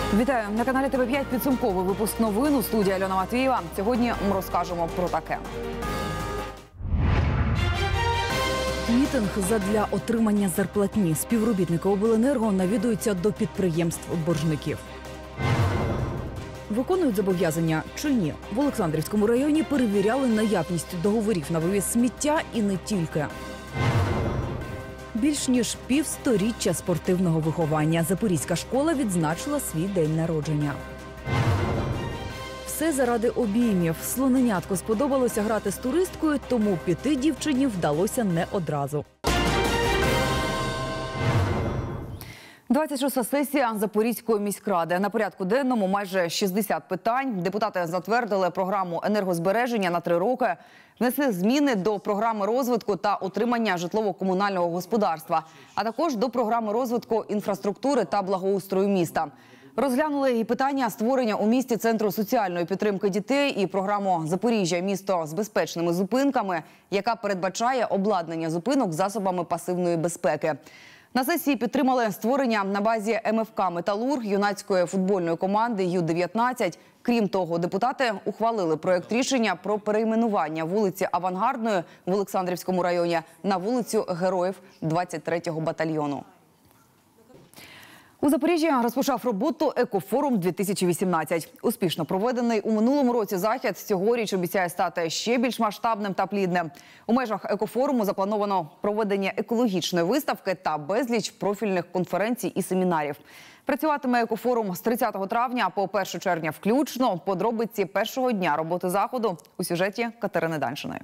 Вітаю! На каналі ТВ5 підсумковий випуск новин. У студії Альона Матвієва. Сьогодні ми розкажемо про таке. Мітинг задля отримання зарплатні. Співробітники обленерго навідуються до підприємств-боржників. Виконують зобов'язання чи ні? В Олександрівському районі перевіряли наявність договорів на вивіз сміття і не тільки. Більш ніж півсторіччя спортивного виховання. Запорізька школа відзначила свій день народження. Все заради обіймів. Слоненятку сподобалося грати з туристкою, тому піти дівчині вдалося не одразу. 26-та сесія Запорізької міськради. На порядку денному майже 60 питань. Депутати затвердили програму енергозбереження на 3 роки, внесли зміни до програми розвитку та утримання житлово-комунального господарства, а також до програми розвитку інфраструктури та благоустрою міста. Розглянули і питання створення у місті Центру соціальної підтримки дітей і програму «Запоріжжя. Місто з безпечними зупинками», яка передбачає обладнання зупинок засобами пасивної безпеки. На сесії підтримали створення на базі МФК «Металург» юнацької футбольної команди Ю-19. Крім того, депутати ухвалили проєкт рішення про перейменування вулиці Авангардної в Олександрівському районі на вулицю Героїв 23-го батальйону. У Запоріжжі розпочав роботу «Екофорум-2018». Успішно проведений у минулому році захід цьогоріч обіцяє стати ще більш масштабним та плідним. У межах «Екофоруму» заплановано проведення екологічної виставки та безліч профільних конференцій і семінарів. Працюватиме «Екофорум» з 30 травня по 1 червня включно. Подробиці першого дня роботи заходу у сюжеті Катерини Даншиної.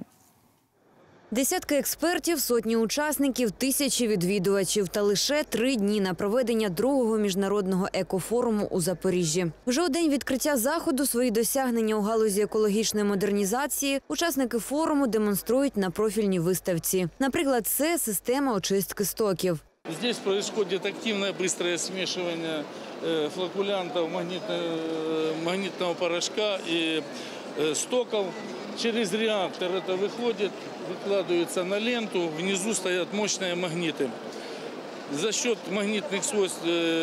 Десятки експертів, сотні учасників, тисячі відвідувачів та лише 3 дні на проведення другого міжнародного екофоруму у Запоріжжі. Вже у день відкриття заходу свої досягнення у галузі екологічної модернізації учасники форуму демонструють на профільній виставці. Наприклад, це система очистки стоків. Здесь происходит активное быстрое смешивание флокулянтов, магнитного порошка и стоков. Через реактор это выходит, выкладывается на ленту, внизу стоят мощные магниты. За счет магнитных свойств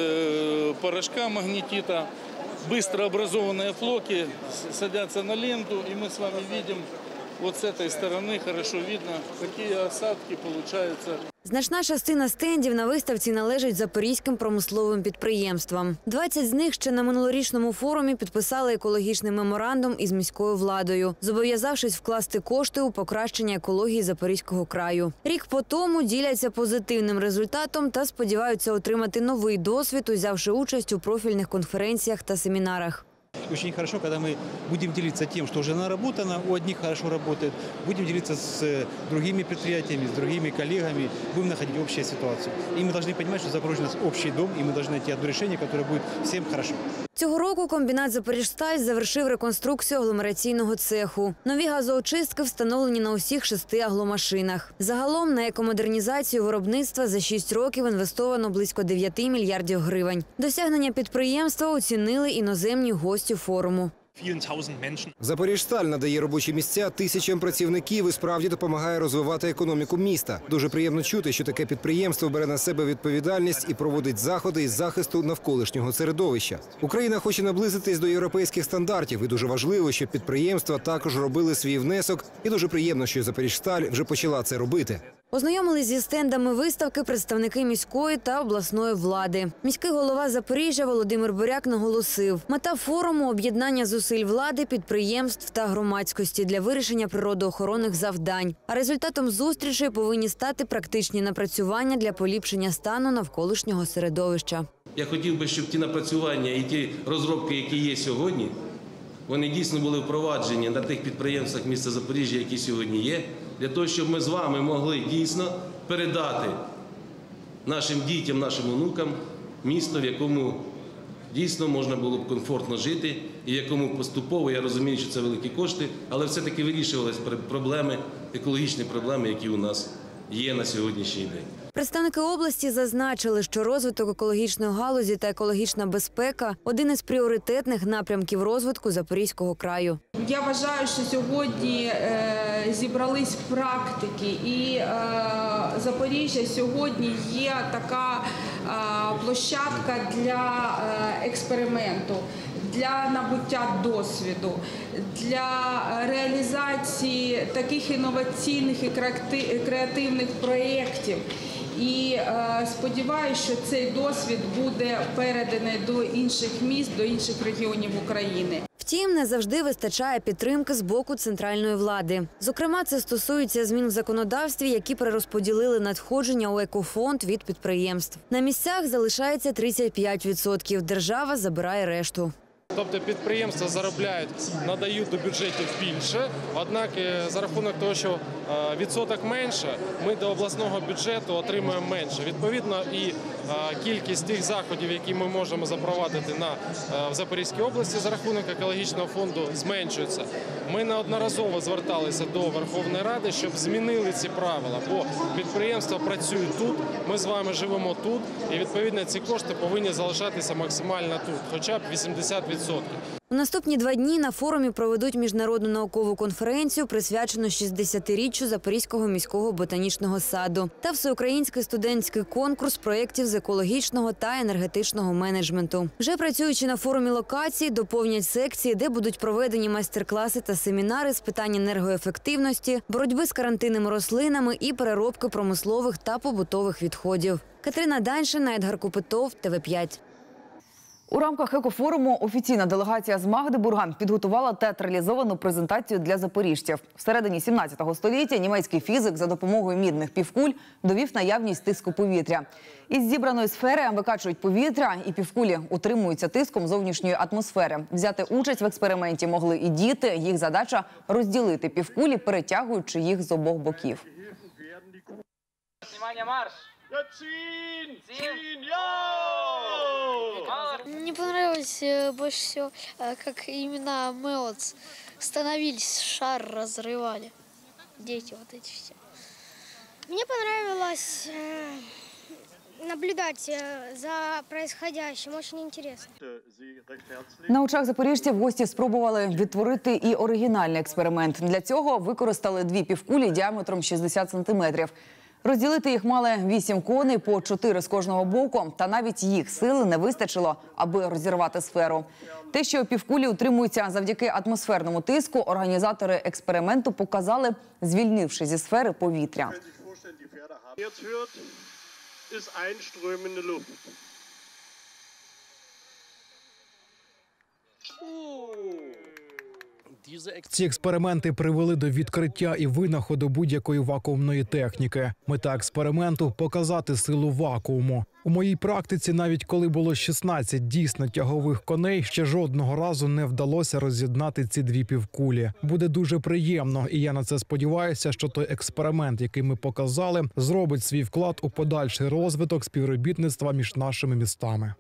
порошка, магнетита, быстро образованные флоки садятся на ленту, и мы с вами видим, вот с этой стороны хорошо видно, какие осадки получаются. Значна частина стендів на виставці належить запорізьким промисловим підприємствам. 20 з них ще на минулорічному форумі підписали екологічний меморандум із міською владою, зобов'язавшись вкласти кошти у покращення екології Запорізького краю. Рік по тому діляться позитивним результатом та сподіваються отримати новий досвід, узявши участь у профільних конференціях та семінарах. Очень хорошо, когда мы будем делиться тем, что уже наработано, у одних хорошо работает, будем делиться с другими предприятиями, с другими коллегами, будем находить общую ситуацию. И мы должны понимать, что Запорожье у нас общий дом, и мы должны найти одно решение, которое будет всем хорошо. Цього року комбінат «Запоріжсталь» завершив реконструкцію агломераційного цеху. Нові газоочистки встановлені на усіх 6 агломашинах. Загалом на екомодернізацію виробництва за 6 років інвестовано близько 9 мільярдів гривень. Досягнення підприємства оцінили іноземні гості форуму. «Запоріжсталь» надає робочі місця тисячам працівників і справді допомагає розвивати економіку міста. Дуже приємно чути, що таке підприємство бере на себе відповідальність і проводить заходи із захисту навколишнього середовища. Україна хоче наблизитись до європейських стандартів, і дуже важливо, щоб підприємства також робили свій внесок. І дуже приємно, що «Запоріжсталь» вже почала це робити. Ознайомились зі стендами виставки представники міської та обласної влади. Міський голова Запоріжжя Володимир Буряк наголосив, мета форуму – об'єднання зусиль влади, підприємств та громадськості для вирішення природоохоронних завдань. А результатом зустрічей повинні стати практичні напрацювання для поліпшення стану навколишнього середовища. Я хотів би, щоб ті напрацювання і ті розробки, які є сьогодні, вони дійсно були впроваджені на тих підприємствах міста Запоріжжя, які сьогодні є, для того, щоб ми з вами могли дійсно передати нашим дітям, нашим онукам місто, в якому дійсно можна було б комфортно жити і в якому поступово, я розумію, що це великі кошти, але все-таки вирішувалися проблеми, екологічні проблеми, які у нас є на сьогоднішній день. Представники області зазначили, що розвиток екологічної галузі та екологічна безпека – один із пріоритетних напрямків розвитку Запорізького краю. Я вважаю, що сьогодні зібрались практики, і Запоріжжя сьогодні є така площадка для експерименту, для набуття досвіду, для реалізації таких інноваційних і креативних проєктів. І сподіваюся, що цей досвід буде переданий до інших міст, до інших регіонів України. Втім, не завжди вистачає підтримки з боку центральної влади. Зокрема, це стосується змін в законодавстві, які перерозподілили надходження у екофонд від підприємств. На місцях залишається 35%, держава забирає решту. Тобто підприємства заробляють, надають до бюджетів більше, однак за рахунок того, що відсоток менше, ми до обласного бюджету отримуємо менше. Відповідно, і кількість тих заходів, які ми можемо запровадити в Запорізькій області за рахунок екологічного фонду, зменшується. Ми неодноразово зверталися до Верховної Ради, щоб змінили ці правила, бо підприємства працюють тут, ми з вами живемо тут, і відповідно ці кошти повинні залишатися максимально тут, хоча б 80%. У наступні 2 дні на форумі проведуть міжнародну наукову конференцію, присвячену 60-річчю Запорізького міського ботанічного саду та всеукраїнський студентський конкурс проєктів з екологічного та енергетичного менеджменту. Вже працюючи на форумі локації, доповнять секції, де будуть проведені майстер-класи та семінари з питань енергоефективності, боротьби з карантинними рослинами і переробки промислових та побутових відходів. Катерина Даньшина, Едгар Копитов, ТВ5. У рамках екофоруму офіційна делегація з Магдебурга підготувала театралізовану презентацію для запоріжців. Всередині 17 століття німецький фізик за допомогою мідних півкуль довів наявність тиску повітря. Із зібраної сфери викачують повітря, і півкулі утримуються тиском зовнішньої атмосфери. Взяти участь в експерименті могли і діти. Їх задача – розділити півкулі, перетягуючи їх з обох боків. Мне понравилось больше всего, как именно мы вот становились, шар разрывали. Дети вот эти все. Мне понравилось наблюдать за происходящим, очень интересно. На очах запоріжців гості спробували відтворити і оригінальний експеримент. Для цього використали 2 півкулі діаметром 60 сантиметрів. Розділити їх мали 8 коней, по 4 з кожного боку, та навіть їх сили не вистачило, аби розірвати сферу. Те, що півкулі утримуються завдяки атмосферному тиску, організатори експерименту показали, звільнивши зі сфери повітря. Ці експерименти привели до відкриття і винаходу будь-якої вакуумної техніки. Мета експерименту – показати силу вакууму. У моїй практиці, навіть коли було 16 дійсно тягових коней, ще жодного разу не вдалося роз'єднати ці 2 півкулі. Буде дуже приємно, і я на це сподіваюся, що той експеримент, який ми показали, зробить свій вклад у подальший розвиток співробітництва між нашими містами.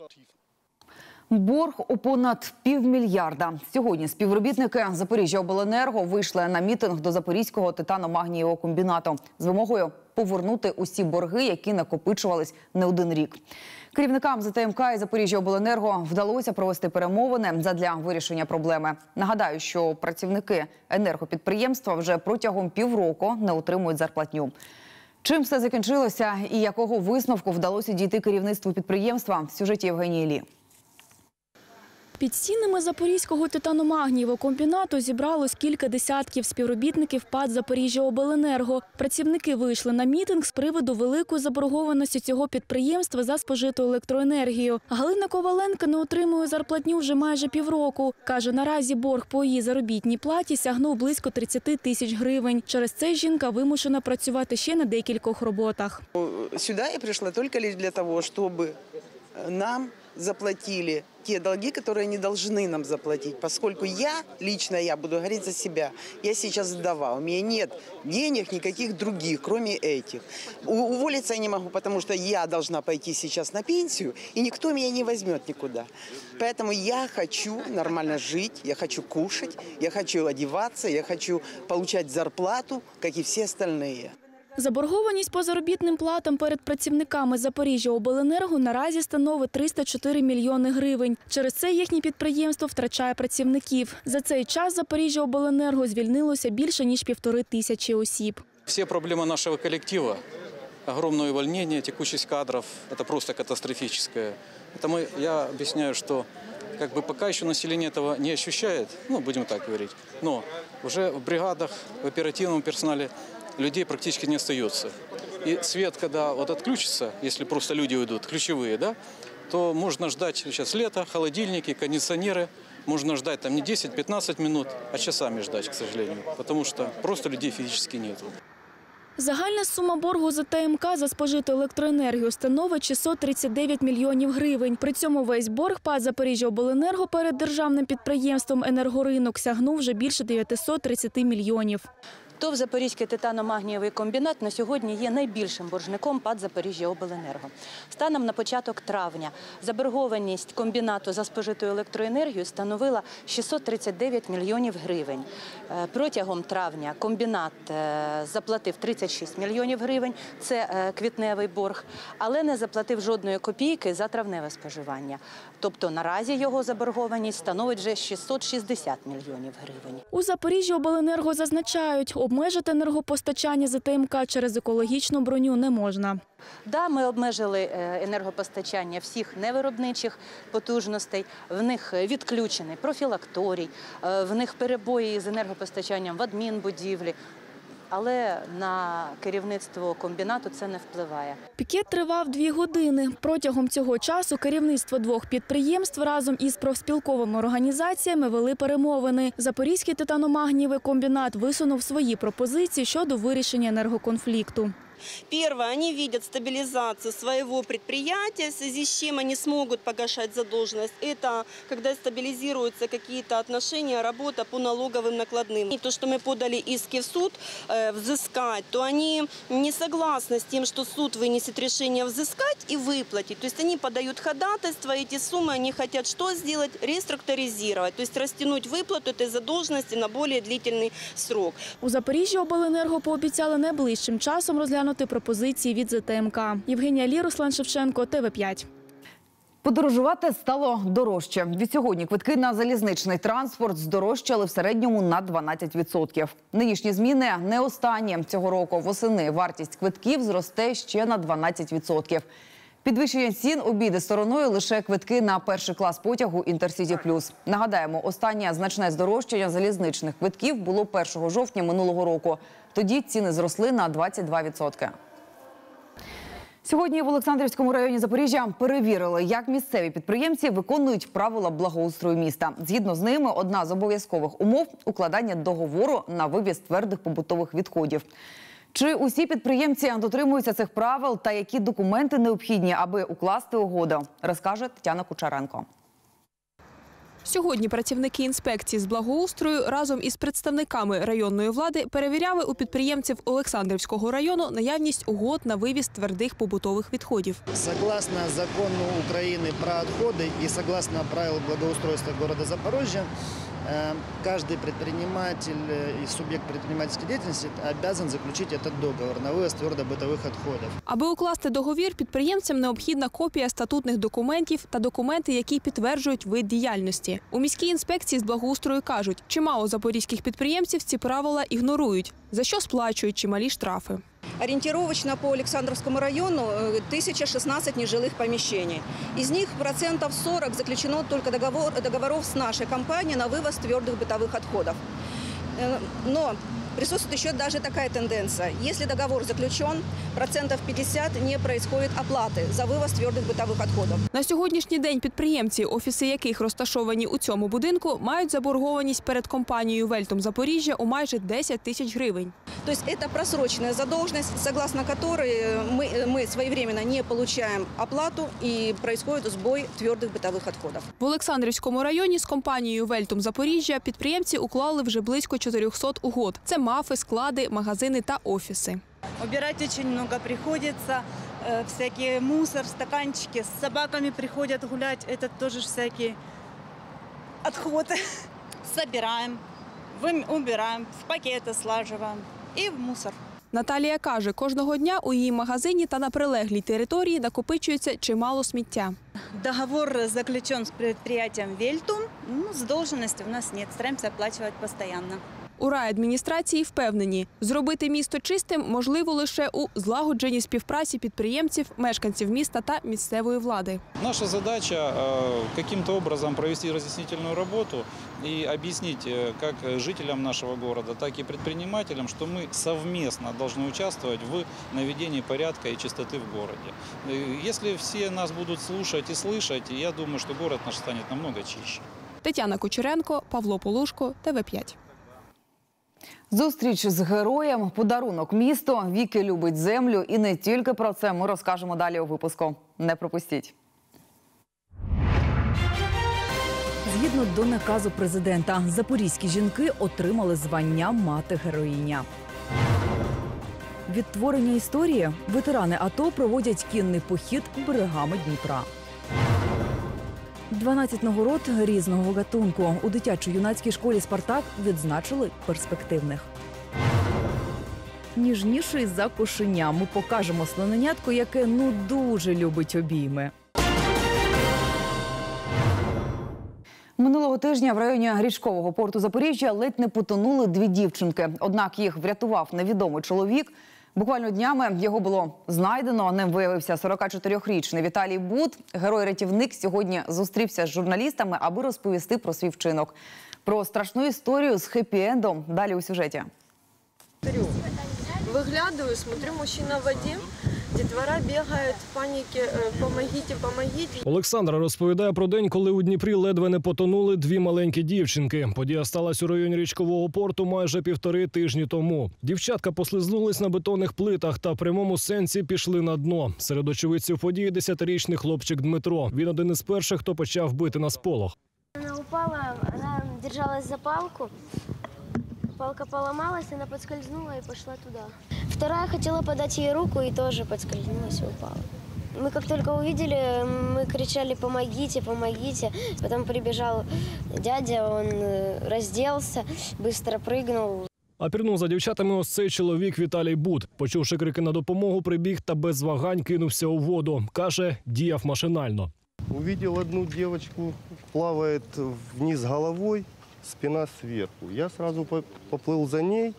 Борг у понад $500 мільярда. Сьогодні співробітники Запоріжжяобленерго вийшли на мітинг до Запорізького титано-магнієвого комбінату з вимогою повернути усі борги, які накопичувались не один рік. Керівникам ЗТМК і Запоріжжяобленерго вдалося провести перемовини задля вирішення проблеми. Нагадаю, що працівники енергопідприємства вже протягом півроку не отримують зарплатню. Чим все закінчилося і якого висновку вдалося дійти керівництву підприємства – в сюжеті Євгенії Лі. Під стінами Запорізького титано-магнієвого комбінату зібралось кілька десятків співробітників ПАТ «Запоріжжяобленерго». Працівники вийшли на мітинг з приводу великої заборгованості цього підприємства за спожиту електроенергію. Галина Коваленко не отримує зарплатню вже майже півроку. Каже, наразі борг по її заробітній платі сягнув близько 30 тисяч гривень. Через це жінка вимушена працювати ще на декількох роботах. Сюди я прийшла тільки для того, щоб нам заплатили те долги, которые они должны нам заплатить. Поскольку лично я буду говорить за себя, я сейчас вдова, у меня нет денег никаких других, кроме этих. Уволиться я не могу, потому что я должна пойти сейчас на пенсию, и никто меня не возьмет никуда. Поэтому я хочу нормально жить, я хочу кушать, я хочу одеваться, я хочу получать зарплату, как и все остальные. Заборгованість по заробітним платам перед працівниками Запоріжжяобленерго наразі становить 304 мільйони гривень. Через це їхнє підприємство втрачає працівників. За цей час Запоріжжяобленерго звільнилося більше ніж 1500 осіб. Все проблемы нашего коллектива, огромное увольнение, текучесть кадров, это просто катастрофическое. Я объясняю, что пока еще население этого не ощущает, будем так говорить, но уже в бригадах, в оперативном персонале людей практически не остается. И свет, когда отключится, если просто люди уйдут, ключевые, то можно ждать сейчас лето, холодильники, кондиционеры. Можно ждать не 10-15 минут, а часами ждать, к сожалению, потому что просто людей физически нету. Загальна сума боргу за ТМК за спожиту електроенергію становить 639 мільйонів гривень. При цьому весь борг ПАТ «Запоріжжяобленерго» перед державним підприємством «Енергоринок» сягнув вже більше 930 мільйонів. ТОВ «Запорізький титано-магнієвий комбінат» на сьогодні є найбільшим боржником ПАТ «Запоріжжяобленерго». Станом на початок травня заборгованість комбінату за спожиту електроенергію становила 639 мільйонів гривень. Протягом травня комбінат заплатив 36 мільйонів гривень, це квітневий борг, але не заплатив жодної копійки за травневе споживання. Тобто наразі його заборгованість становить вже 660 мільйонів гривень. У Запоріжжяобленерго зазначають, обмежити енергопостачання за ТМК через екологічну броню не можна. Да, ми обмежили енергопостачання всіх невиробничих потужностей, в них відключений профілакторій, в них перебої з енергопостачанням в адмінбудівлі. Але на керівництво комбінату це не впливає. Пікет тривав 2 години. Протягом цього часу керівництво 2 підприємств разом із профспілковими організаціями вели перемовини. Запорізький титано-магнієвий комбінат висунув свої пропозиції щодо вирішення енергоконфлікту. Первое, они видят стабилизацию своего предприятия, в связи с чем они смогут погашать задолженность. Это когда стабилизируются какие-то отношения, работа по налоговым накладным. И то, что мы подали иски в суд взыскать, то они не согласны с тем, что суд вынесет решение взыскать и выплатить. То есть они подают ходатайство, эти суммы они хотят что сделать? Реструктуризировать, то есть растянуть выплату этой задолженности на более длительный срок. У Запоріжжяобленерго пообіцяли найближчим часом розглянути пропозиції від ЗТМК. Євгенія Лі, Руслан Шевченко, ТВ5. Подорожувати стало дорожче. Відсьогодні квитки на залізничний транспорт здорожчали в середньому на 12%. Нинішні зміни не останні. Цього року восени вартість квитків зросте ще на 12%. Підвищення цін обійде стороною лише квитки на перший клас потягу «Інтерсіті Плюс». Нагадаємо, останнє значне здорожчання залізничних квитків було 1 жовтня минулого року. Тоді ціни зросли на 22%. Сьогодні в Олександрівському районі Запоріжжя перевірили, як місцеві підприємці виконують правила благоустрою міста. Згідно з ними, одна з обов'язкових умов – укладання договору на вивіз твердих побутових відходів. Чи усі підприємці дотримуються цих правил та які документи необхідні, аби укласти угоду, розкаже Тетяна Кучеренко. Сьогодні працівники інспекції з благоустрою разом із представниками районної влади перевіряли у підприємців Олександрівського району наявність угод на вивіз твердих побутових відходів. Согласно закону України про відходи і согласно правил благоустройства міста Запоріжжя, каждый предприниматель и субъект предпринимательской деятельности обязан заключить этот договор на вывоз твердобытовых отходов. Аби укласти договір, підприємцям необхідна копія статутних документів та документи, які підтверджують вид діяльності. У міській інспекції з благоустрою кажуть, чимало запорізьких підприємців ці правила ігнорують, за що сплачують чималі штрафи. Ориентировочно по Александровскому району 1016 нежилых помещений. Из них 40% заключено только договоров с нашей компанией на вывоз твердых бытовых отходов. Но присутствует еще даже такая тенденция. Если договор заключен, 50% не происходит оплаты за вывоз твердых бытовых отходов. На сьогоднішній день підприємці, офіси яких розташовані у цьому будинку, мають заборгованість перед компанією «Вельтом Запоріжжя» у майже 10 тисяч гривень. То есть это просроченная задолженность, согласно которой мы своевременно не получаем оплату и происходит сбой твердых бытовых отходов. В Олександрівському районі з компанією «Вельтом Запоріжжя» підприємці уклали вже близько 400 угод. Це МАФи, склади, магазини та офіси. Убирать очень много приходится, всякий мусор, стаканчики, с собаками приходят гулять, это тоже всякие отходы. Собираем, убираем, в пакеты слаживаем и в мусор. Наталія каже, кожного дня у її магазині та на прилеглій території накопичується чимало сміття. Договор заключен с предприятием «Вельтум». Задолженности у нас нет, стараемся оплачивать постоянно. У райадміністрації впевнені, зробити місто чистим можливо лише у злагодженій співпраці підприємців, мешканців міста та місцевої влади. Наша задача каким-то образом провести разъяснительную работу и объяснить как жителям нашего города, так и предпринимателям, что мы совместно должны участвовать в наведении порядка и чистоты в городе. Если все нас будут слушать и слышать, я думаю, что город наш станет намного чище. Тетяна Кучеренко, Павло Полушко, ТВ5. Зустріч з героєм, подарунок місту, Віки любить землю. І не тільки про це ми розкажемо далі у випуску. Не пропустіть. Згідно до наказу президента, запорізькі жінки отримали звання «Мати-героїня». Відтворення історії. Ветерани АТО проводять кінний похід берегами Дніпра. 12 нагород різного гатунку. У дитячо-юнацькій школі «Спартак» відзначили перспективних. Ніжніший за кошеня. Ми покажемо слоненятко, яке дуже любить обійми. Минулого тижня в районі річкового порту Запоріжжя ледь не потонули дві дівчинки. Однак їх врятував невідомий чоловік. Буквально днями його було знайдено. Ним виявився 44-річний Віталій Бут. Герой-рятівник сьогодні зустрівся з журналістами, аби розповісти про свій вчинок. Про страшну історію з хеппі-ендом далі у сюжеті. Выглядываю, смотрю, мужчина в воде, детвора бегает в панике, помогите, помогите. Олександр розповідає про день, коли у Дніпрі ледве не потонули дві маленькі дівчинки. Подія сталася у районі річкового порту майже 1,5 тижні тому. Дівчатка послизнулись на бетонних плитах та в прямому сенсі пішли на дно. Серед очевидців події 10-річний хлопчик Дмитро. Він один із перших, хто почав бити на сполох. Она упала, она держалась за палку. Палка поломалась, она подскользнула и пошла туда. Вторая хотела подать ей руку и тоже подскользнулась и упала. Мы как только увидели, мы кричали «помогите, помогите». Потом прибежал дядя, он разделся, быстро прыгнул. А пірнув за дівчатами ось цей чоловік Віталій Бут. Почувши крики на допомогу, прибіг та без вагань кинувся у воду. Каже, діяв машинально. Увидел одну девочку, плавает вниз головой, спина сверху. Я сразу поплыл за ней,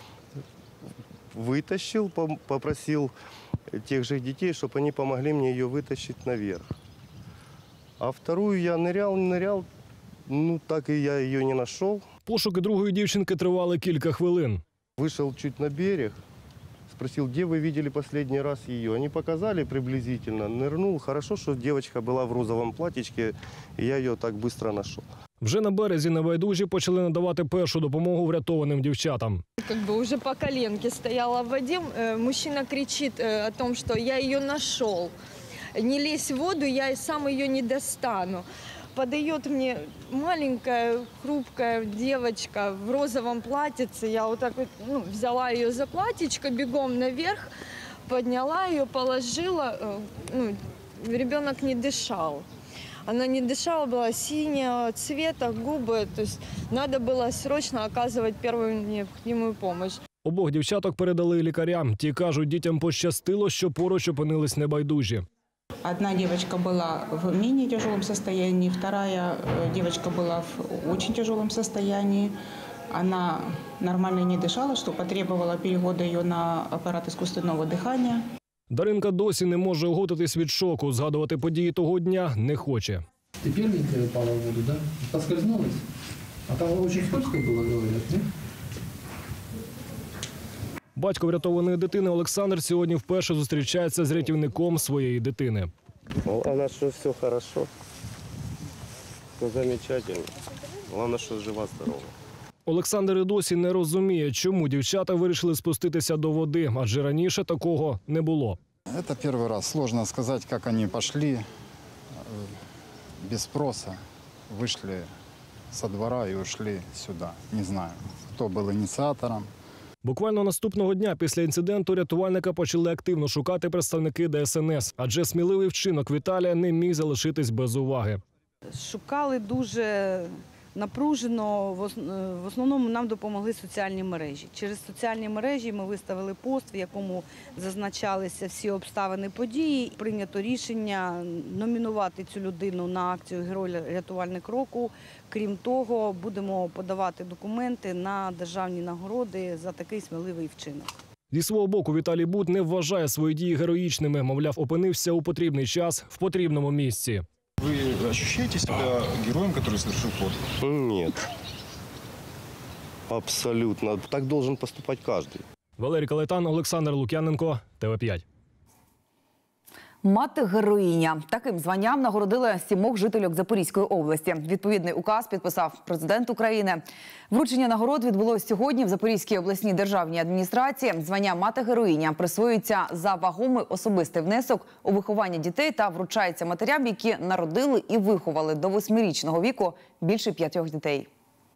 вытащил, попросил тех же детей, чтобы они помогли мне ее вытащить наверх. А вторую я нырял, так и я ее не нашел. Пошуки другої дівчинки тривали кілька хвилин. Вышел чуть на берег, спросил, где вы видели последний раз ее. Они показали приблизительно, нырнул. Хорошо, что девочка была в розовом платьичке, и я ее так быстро нашел. Вже на березі небайдужі почали надавати першу допомогу врятованим дівчатам. Уже по коленке стояла в воде, мужчина кричит о том, что я ее нашел. Не лезь в воду, я сам ее не достану. Подает мне маленькая, хрупкая девочка в розовом платьице. Я вот так вот взяла ее за платьичко, бегом наверх, подняла ее, положила. Ребенок не дышал. Она не дышала, была синего цвета, губы. То есть надо было срочно оказывать первую необходимую помощь. Обох дівчаток передали лікарям. Ті кажуть, дітям пощастило, що поруч опинились небайдужі. Одна девочка была в менее тяжелом состоянии, вторая девочка была в очень тяжелом состоянии. Она нормально не дышала, что потребовало перевода ее на аппарат искусственного дыхания. Даринка досі не може оготитись від шоку. Згадувати події того дня не хоче. Ти первенькая упала в воду, да? Поскользнулась? А там очень скользко было, говорят, нет? Батько врятованої дитини Олександр сьогодні вперше зустрічається з рятівником своєї дитини. Главное, что все хорошо, все замечательно. Главное, что жива-здорова. Олександр і досі не розуміє, чому дівчата вирішили спуститися до води, адже раніше такого не було. Это первый раз. Сложно сказать, как они пошли без спроса. Вышли со двора и ушли сюда. Не знаю, кто был инициатором. Буквально наступного дня після інциденту рятувальника почали активно шукати представники ДСНС, адже сміливий вчинок Віталія не міг залишитись без уваги. Шукали дуже напружено. В основному нам допомогли соціальні мережі. Через соціальні мережі ми виставили пост, в якому зазначалися всі обставини події. Прийнято рішення номінувати цю людину на акцію «Герой-рятувальник року». Крім того, будемо подавати документи на державні нагороди за такий сміливий вчинок. Зі свого боку Віталій Бут не вважає свої дії героїчними. Мовляв, опинився у потрібний час в потрібному місці. Вы ощущаете себя героем, который совершил подвиг? Нет. Абсолютно. Так должен поступать каждый. Валерій Калайтан, Олександр Лук'яненко, ТВ5. Мати-героїня. Таким званням нагородили 7 жительок Запорізької області. Відповідний указ підписав президент України. Вручення нагород відбулося сьогодні в Запорізькій обласній державній адміністрації. Звання «Мати-героїня» присвоюється за вагомий особистий внесок у виховання дітей та вручається матерям, які народили і виховали до 8-річного віку більше 5 дітей.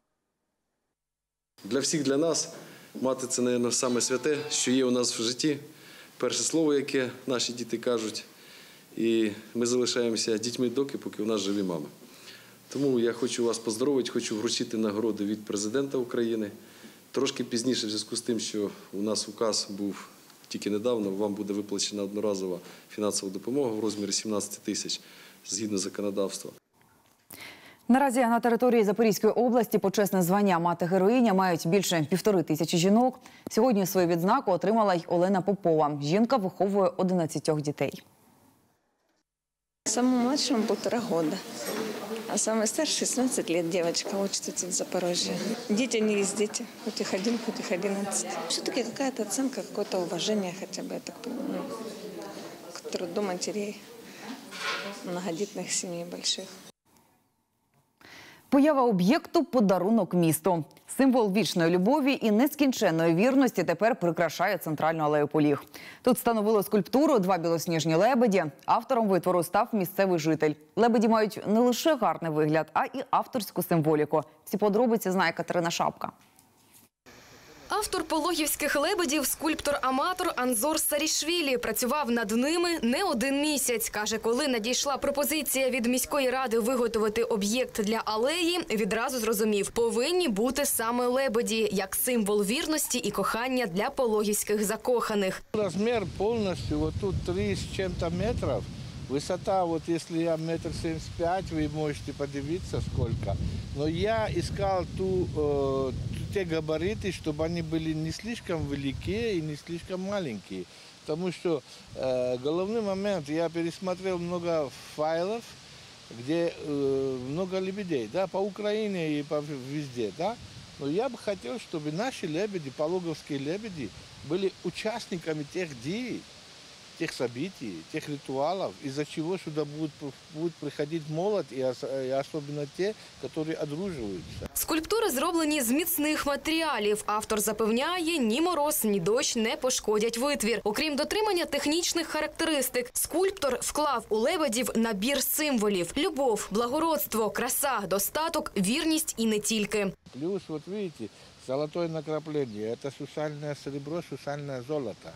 Для всіх для нас мати – це, мабуть, саме святе, що є у нас в житті. Перше слово, яке наші діти кажуть. І ми залишаємося дітьми доки, поки у нас живі мами. Тому я хочу вас поздоровити, хочу вручити нагороди від президента України. Трошки пізніше, в зв'язку з тим, що у нас указ був тільки недавно, вам буде виплачена одноразова фінансова допомога в розмірі 17 тисяч згідно законодавства. Наразі на території Запорізької області почесне звання «Мати-героїня» мають більше 1500 жінок. Сьогодні свою відзнаку отримала й Олена Попова. Жінка виховує 11 дітей. Самому младшему 1,5 года, а самой старшей 16 лет девочка учится в Запорожье. Дети не есть дети, хоть их 1, хоть их 11. Все-таки какая-то оценка, какое-то уважение хотя бы, я так понимаю, к труду матерей, многодетных семей больших. Поява об'єкту – подарунок місту. Символ вічної любові і нескінченної вірності тепер прикрашає центральну алею Поліг. Тут встановили скульптуру «Два білосніжні лебеді». Автором витвору став місцевий житель. Лебеді мають не лише гарний вигляд, а і авторську символіку. Всі подробиці знає Катерина Шапка. Автор пологівських лебедів, скульптор-аматор Анзор Сарішвілі працював над ними не 1 місяць. Каже, коли надійшла пропозиція від міської ради виготовити об'єкт для алеї, відразу зрозумів – повинні бути саме лебеді, як символ вірності і кохання для пологівських закоханих. Размер повністю, вот тут 3 з чим-то метрів. Высота, вот если я 1,75 м, вы можете подивиться сколько. Но я искал те габариты, чтобы они были не слишком великие и не слишком маленькие. Потому что головной момент, я пересмотрел много файлов, где много лебедей, да, по Украине и везде, да. Но я бы хотел, чтобы наши лебеди, пологовские лебеди, были участниками тех дій, тех событий, тех ритуалов, из-за чего сюда будет приходить молодь, и особенно те, которые одруживаются. Скульптури зроблені з міцних матеріалів. Автор запевняє, ні мороз, ні дощ не пошкодять витвір. Окрім дотримання технічних характеристик, скульптор вклав у лебедів набір символів – любов, благородство, краса, достаток, вірність і не тільки. Плюс, вот видите, золотое накрапление – это сусальное серебро, сусальное золото.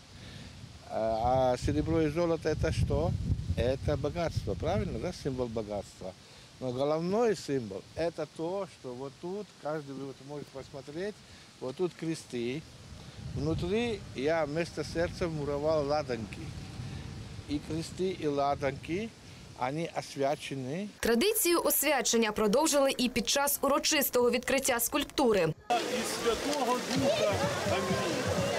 А серебро и золото – это что? Это богатство, правильно, да, символ богатства. Но головной символ – это то, что вот тут, каждый вот может посмотреть, вот тут кресты. Внутри я вместо сердца муровал ладанки. И кресты, и ладанки, они освячены. Традицію освячення продовжили і під час урочистого відкриття скульптури. Із Святого Духа. Амінь.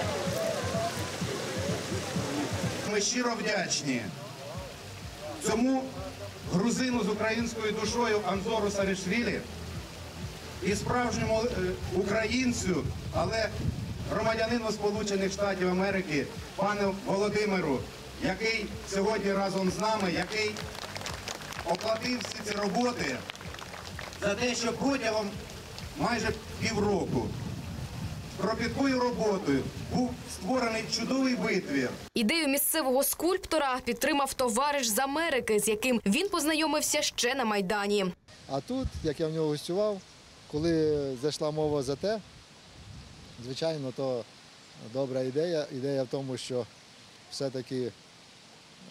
Ми щиро вдячні цьому грузину з українською душою Анзору Сарішвілі і справжньому українцю, але громадянину Сполучених Штатів Америки, пану Володимиру, який сьогодні разом з нами, який оплатив всі ці роботи за те, що протягом майже півроку кропіткою роботою був створений чудовий витвір. Ідею місцевого скульптора підтримав товариш з Америки, з яким він познайомився ще на Майдані. А тут, як я в нього гостював, коли зайшла мова за те, звичайно, то добра ідея. Ідея в тому, що все-таки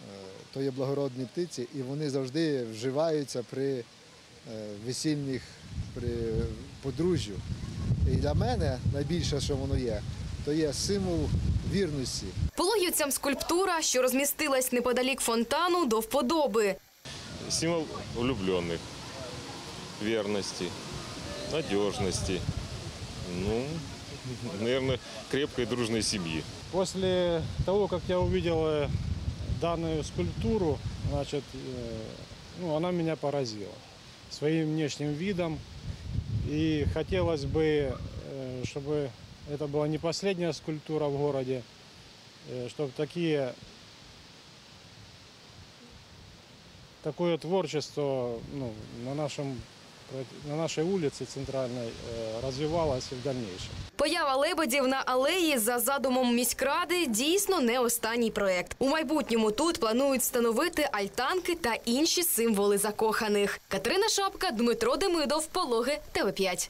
то є благородні птиці, і вони завжди вживаються при весільних при подружжю. І для мене найбільше, що воно є, то є символ вірності. Пологівцям скульптура, що розмістилась неподалік фонтану, до вподоби. Символ влюбленных, верности, надежности, ну, наверное, крепкой дружной семьи. После того, как я увидел данную скульптуру, значит, она меня поразила своим внешним видом. И хотелось бы, чтобы это была не последняя скульптура в городе, чтобы такое творчество на нашей улице центральной розвивалось і в дальнейшем. Поява лебедів на алеї за задумом міськради дійсно не останній проект. У майбутньому тут планують встановити альтанки та інші символи закоханих. Катерина Шапка, Дмитро Демидов, Пологи, ТВ5.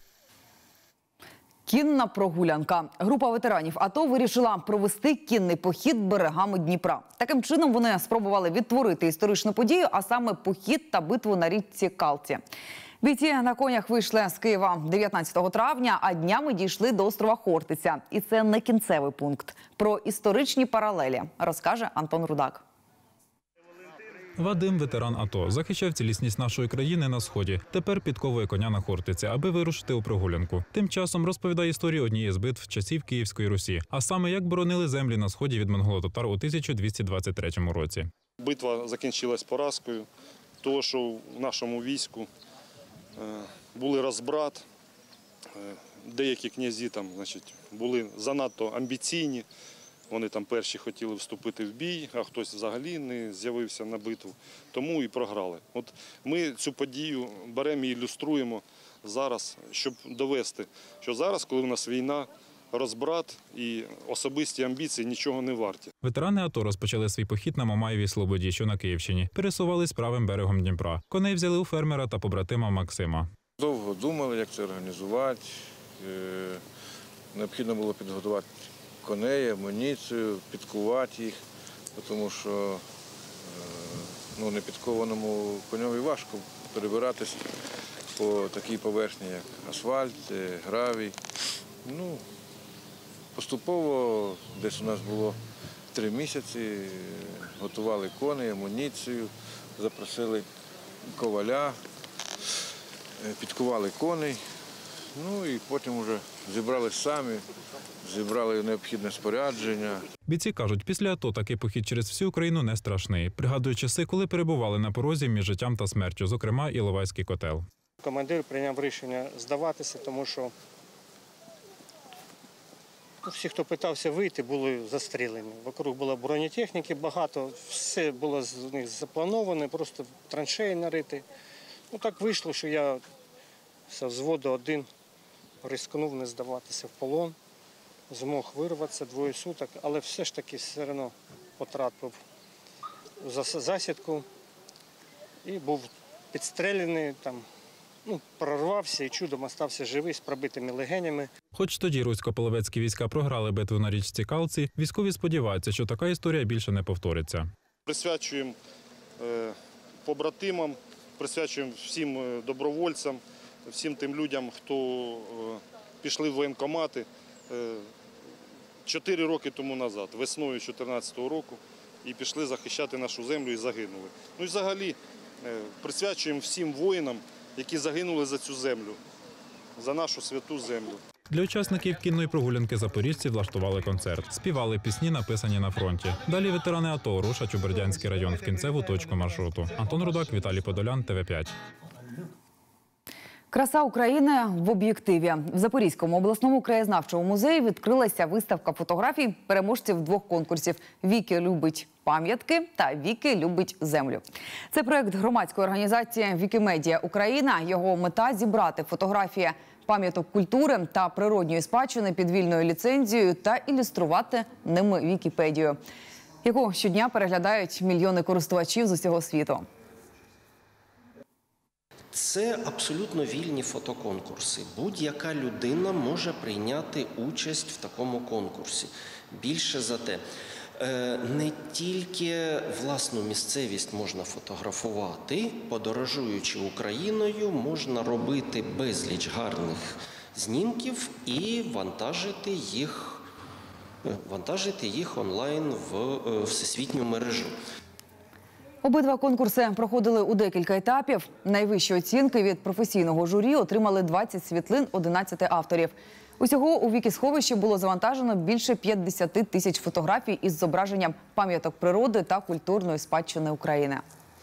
Кінна прогулянка. Група ветеранів АТО вирішила провести кінний похід берегами Дніпра. Таким чином вони спробували відтворити історичну подію, а саме похід та битву на річці Калці. Бійці на конях вийшли з Києва 19 травня, а днями дійшли до острова Хортиця. І це не кінцевий пункт. Про історичні паралелі розкаже Антон Рудак. Вадим – ветеран АТО. Захищав цілісність нашої країни на Сході. Тепер підковує коня на Хортиці, аби вирушити у прогулянку. Тим часом розповідає історію однієї з битв часів Київської Русі. А саме, як боронили землі на Сході від монголо-татар у 1223 році. Битва закінчилась поразкою, того, що в нашому війську були розбрат, деякі князі були занадто амбіційні, вони там перші хотіли вступити в бій, а хтось взагалі не з'явився на битву, тому і програли. От ми цю подію беремо і ілюструємо зараз, щоб довести, що зараз, коли в нас війна, розбрат і особисті амбіції нічого не варті. Ветерани АТО розпочали свій похід на Мамаєвій Слободі, що на Київщині. Пересувались правим берегом Дніпра. Коней взяли у фермера та побратима Максима. Довго думали, як це організувати. Необхідно було підготувати коней, амуніцію, підкувати їх, тому що непідкованому коневі важко перебиратися по такій поверхні, як асфальт, гравій. Поступово, десь у нас було 3 місяці, готували коней, амуніцію, запросили коваля, підкували коней, і потім вже зібрались самі, зібрали необхідне спорядження. Бійці кажуть, після АТО такий похід через всю Україну не страшний. Пригадують часи, коли перебували на порозі між життям та смертю, зокрема Іловайський котел. Командир прийняв рішення здаватися, тому що всі, хто питався вийти, були застрілені. Вокруг було бронетехніки багато, все було з них заплановане, просто траншеї нарити. Так вийшло, що я з взводу один ризикнув не здаватися в полон, змог вирватися 2 суток, але все ж таки все одно потрапив у засідку і був підстріляний, прорвався і чудом залишився живий з пробитими легенями. Хоч тоді русько-половецькі війська програли битву на річці Калці, військові сподіваються, що така історія більше не повториться. Присвячуємо побратимам, присвячуємо всім добровольцям, всім тим людям, хто пішли в воєнкомати 4 роки тому назад, весною 2014 року, і пішли захищати нашу землю і загинули. І взагалі присвячуємо всім воїнам, які загинули за цю землю, за нашу святу землю. Для учасників кінної прогулянки запоріжці влаштували концерт. Співали пісні, написані на фронті. Далі ветерани АТО рушать у Бердянський район в кінцеву точку маршруту. Антон Рудак, Віталій Подолян, ТВ5. Краса України в об'єктиві. В Запорізькому обласному краєзнавчому музеї відкрилася виставка фотографій переможців 2 конкурсів «Віки любить пам'ятки» та «Віки любить землю». Це проєкт громадської організації «Вікімедія Україна». Його мета – зібрати фотографії пам'яток культури та природньої спадщини під вільною ліцензією та ілюструвати ними Вікіпедію, яку щодня переглядають мільйони користувачів з усього світу. Це абсолютно вільні фотоконкурси. Будь-яка людина може прийняти участь в такому конкурсі. Більше за те, Не тільки власну місцевість можна фотографувати, подорожуючи Україною, можна робити безліч гарних знімків і вантажити їх онлайн в всесвітню мережу. Обидва конкурси проходили у декілька етапів. Найвищі оцінки від професійного журі отримали 20 світлин 11 авторів. Усього у Вікісховищі було завантажено більше 50 тисяч фотографій із зображенням пам'яток природи та культурної спадщини України.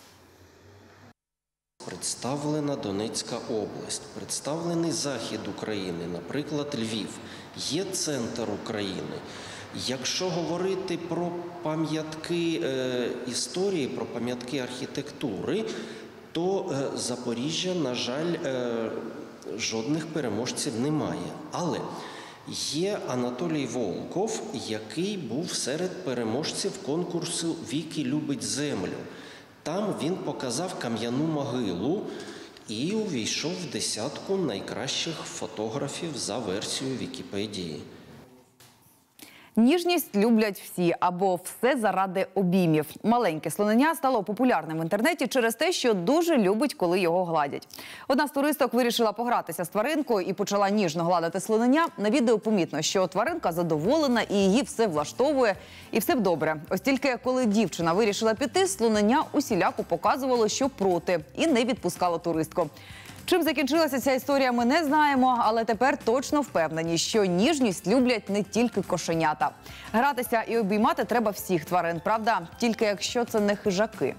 Представлена Донецька область, представлений захід України, наприклад, Львів. Є центр України. Якщо говорити про пам'ятки історії, про пам'ятки архітектури, то Запоріжжя, на жаль, жодних переможців немає. Але є Анатолій Волков, який був серед переможців конкурсу «Вікі любить землю». Там він показав кам'яну могилу і увійшов в десятку найкращих фотографів за версією Вікіпедії. Ніжність люблять всі або все заради обіймів. Маленьке слонення стало популярним в інтернеті через те, що дуже любить, коли його гладять. Одна з туристок вирішила погратися з тваринкою і почала ніжно гладити слонення. На відео помітно, що тваринка задоволена і її все влаштовує, і все б добре. Ось тільки коли дівчина вирішила піти, слонення усіляко показувало, що проти, і не відпускало туристку. Чим закінчилася ця історія, ми не знаємо, але тепер точно впевнені, що ніжність люблять не тільки кошенята. Гратися і обіймати треба всіх тварин, правда? Тільки якщо це не хижаки.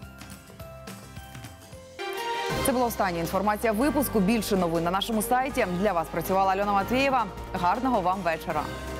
Це була остання інформація випуску. Більше новин на нашому сайті. Для вас працювала Альона Матвієва. Гарного вам вечора.